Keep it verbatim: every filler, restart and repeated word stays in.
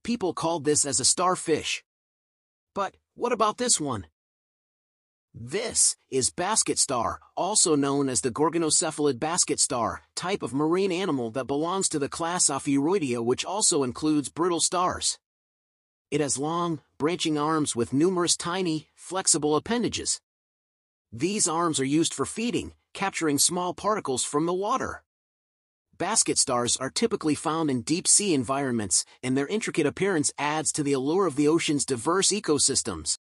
people called this as a starfish. But what about this one? This is basket star, also known as the gorgonocephalid basket star, type of marine animal that belongs to the class Ophiuroidea, which also includes brittle stars. It has long, branching arms with numerous tiny, flexible appendages. These arms are used for feeding, capturing small particles from the water. Basket stars are typically found in deep-sea environments, and their intricate appearance adds to the allure of the ocean's diverse ecosystems.